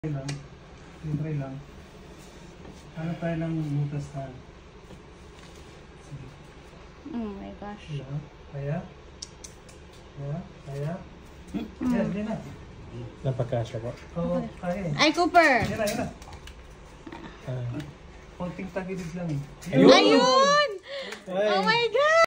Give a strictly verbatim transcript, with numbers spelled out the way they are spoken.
lang, try lang. Ano tayo ng butas na? Sige. Oh my gosh. Kaya? Kaya? Kaya? Kaya? Yan, yan na. Napagkasya po. Oo, kaya eh. Ay, Cooper! Yan na, yan na. Ah. Konting tagilid lang eh. Ayun! Oh my God!